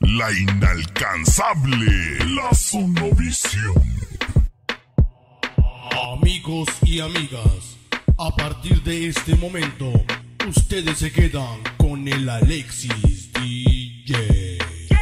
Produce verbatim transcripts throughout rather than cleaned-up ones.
La inalcanzable, la Sonovisión. Amigos y amigas, a partir de este momento, ustedes se quedan con el Alexis D J.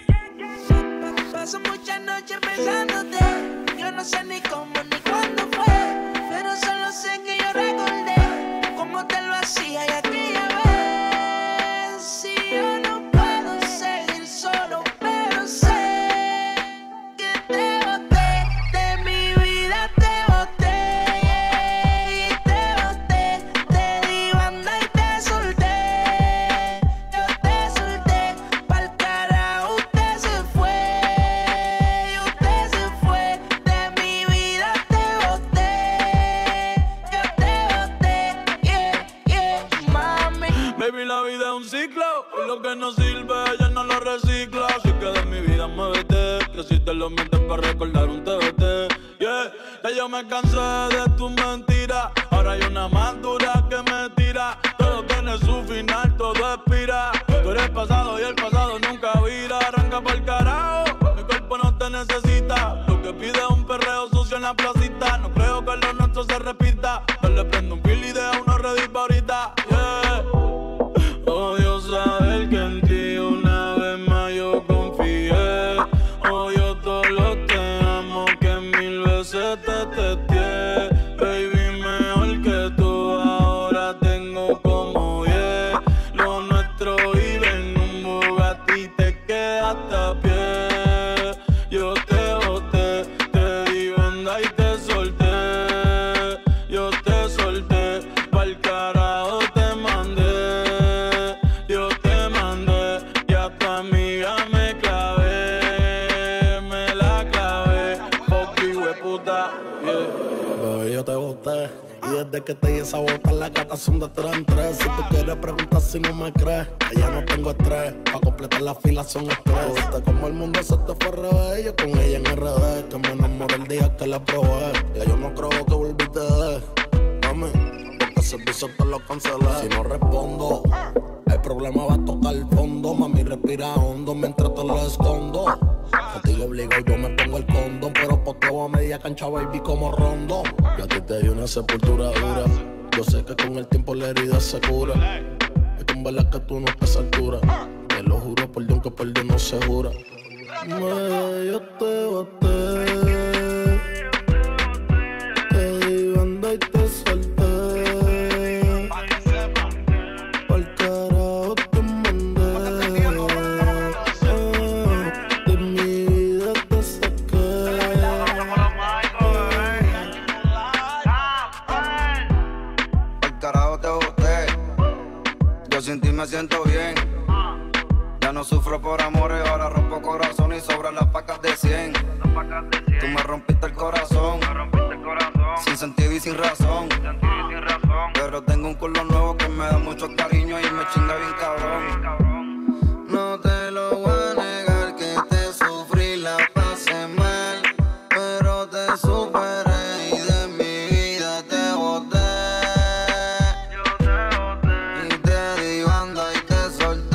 Paso muchas noches pensándote, yo no sé ni cómo ni cuándo fue, pero solo sé que yo recordé cómo te lo hacía y aquella vez. Si yo no puedo seguir solo, pero sé que te boté, de mi vida te boté, y te boté, te di banda y te solté, yo te solté, pa'l carajo usted se fue, y usted se fue, de mi vida te boté, yo te boté, yeah, yeah, mami. Baby, la vida es un ciclo, y lo que no sirve ya no lo recicla. Así que de mi vida muévete, que si te lo mientes para recordar un T B T. Yeah, ya yo me cansé de tus mentiras, ahora hay una más dura que me tira. Todo tiene su final, todo expira. Tú eres pasado y el pasado nunca vira. Arranca pa'l carajo, mi cuerpo no te necesita. Lo que pide es un perreo sucio en la placita. No creo que lo nuestro se repita. Yo le prendo un fil y deja uno ready pa' ahorita. Yeah. Odio saber que en ti una vez más yo confié. Odio todo lo te amo que mil veces te testé. Baby, mejor que tú ahora tengo como diez. Lo nuestro vive en un Bugatti, te quedaste a pie. Yo te boté, te di banda y te solté. Yo te solté, pa'l carajo te mandé. Yo te mandé y a tu amiga me clavé. Me la clavé, fuck you, hueputa, yeah. Bebé, yo te boté. Y desde que te di esa bota, las gatas son de tres en tres. Si tú quieres preguntar si no me crees, allá no tengo estrés. Pa' completar la fila son estrés. Viste como el mundo se te fue al revés. Yo con ella en R D, que me enamoré el día que la probé. Ya yo no creo que volviste de mami, porque ese piso te lo cancelé. Si no respondo, el problema va a tocar el fondo. Mami, respira hondo mientras te lo escondo. Contigo obligo y yo me pongo el condón, pero poteo a media cancha, baby, como rondo. Y a ti te di una sepultura dura. Yo sé que con el tiempo la herida se cura. Es que en verdad que tú no estás a altura. Te lo juro por Dios que perdió no se jura. Me, yo te boté, te di banda y te solté. Pa'l carajo te mandé. De mi vida te saqué. Al carajo te boté, yo sin ti me siento bien. Ya no sufro por amores, ahora rompo corazón y sobran las pacas de cien. Tú me rompiste el corazón, sin sentido y sin razón. Pero tengo un culo nuevo que me da mucho cariño y me chinga bien cabrón. No te lo voy a negar que te sufrí, la pasé mal, pero te superé y de mi vida te boté. Y te di banda y te solté.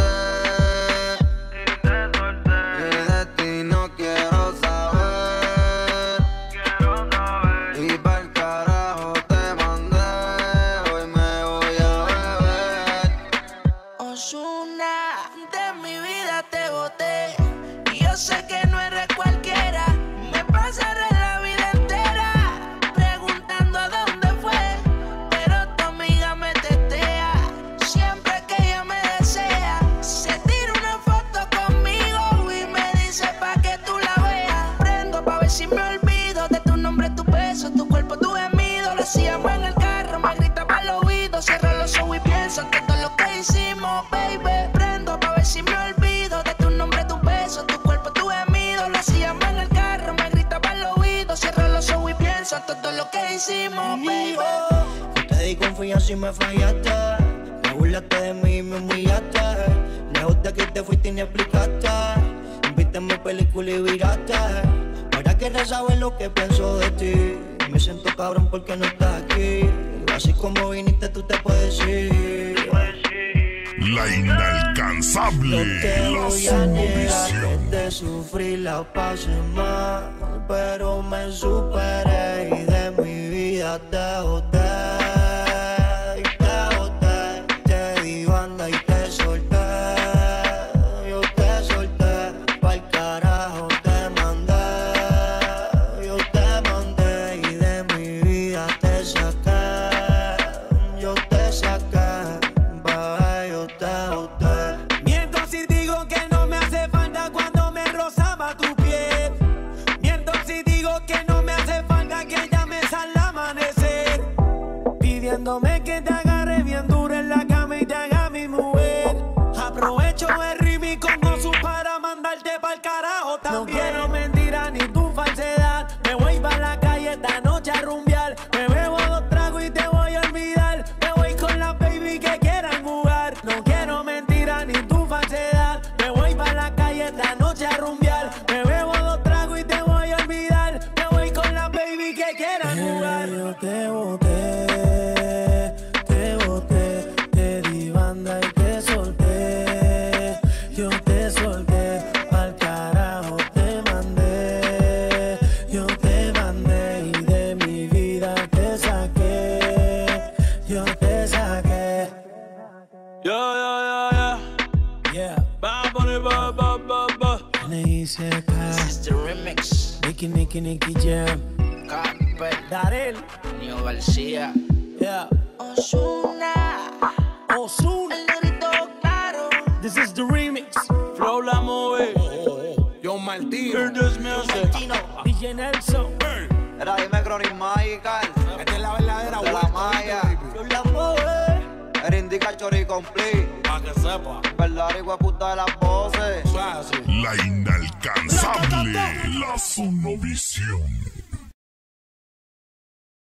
Y de ti no quiero saber. Y pa'l carajo te mandé. Hoy me voy a beber. Ozuna, de mi vida te boté. Y yo sé que no eres cualquiera. Me pasaré la vida entera preguntando a dónde fue, pero tu amiga me testea. Siempre que ella me desea, se tira una foto conmigo y me dice pa' que tú la veas. Prendo pa' ver si me olvido de tu nombre, tu beso, tu cuerpo, tu gemido. Lo hacíamos en el carro, me gritaba al oído. Cierro los ojos y pienso en todo lo que hicimos, baby. Prendo pa' ver si me olvido de tu nombre, tu beso, tu cuerpo, tu gemido. Lo hacíamos en el carro, me gritaba al oído. Cierro los ojos y pienso en todo lo que hicimos, baby. Yo te di confianza y me fallaste. Te burlaste de mí y me humillaste. Lejos de aquí te fuiste y ni explicaste. Viste mi película y viraste. Ahora quieres saber lo que pienso de ti. Me siento cabrón porque no estás aquí. Así como viniste tú te puedes ir. La inalcanzable, No te la voy a negar Sonovisión. que de sufrir la pasé mal, pero me superé y de mi vida te boté, y te boté, te di banda y te solté, yo te solté, pa'l carajo te mandé, yo te mandé y de mi vida te saqué, yo te saqué, bebé, yo te boté. Miento si digo que no me hace falta cuando me rozaba tu piel. Miento si digo que no me hace falta que llames al amanecer, pidiéndome que te agarre bien duro en la cama y te haga mi mujer. Aprovecho el ritmo y con gozo para mandarte pa'l carajo también. No quiero mentira ni tu falsedad. Me voy pa' la calle esta noche a rumbear. Me bebo dos tragos y te voy a olvidar. Me voy con la baby que quieran jugar. No quiero mentira ni tu falsedad. Me voy pa' la calle esta noche a rumbear. Me bebo dos tragos y te voy a olvidar. Me voy con la baby que quieran jugar. Yo te boté, te boté, te di banda y te solté. Yo te solté, pa'l carajo te mandé. Yo te mandé y de mi vida te saqué. Yo te saqué. Yeah, yeah, yeah, yeah. Yeah. Bad Bunny, ba, ba, ba, ba. N C K, It's the remix. Nicky, Nicky, Nicky Jam. Carpet, Darel. Nio García. Yeah. Ozuna. Ozuna. El negrito claro. This is the remix. Flow la movie. Yo Martino. Hear this music. Tino. D J Nelson. Era dime Chronic Magical. Esta es la verdadera De la vuelta, Maya. baby. La mueve. Era indica chori complete. Pa' que sepa. Verdad, hijo puta de las voces. Eso es así. La inalcanzable, la Sonovisión.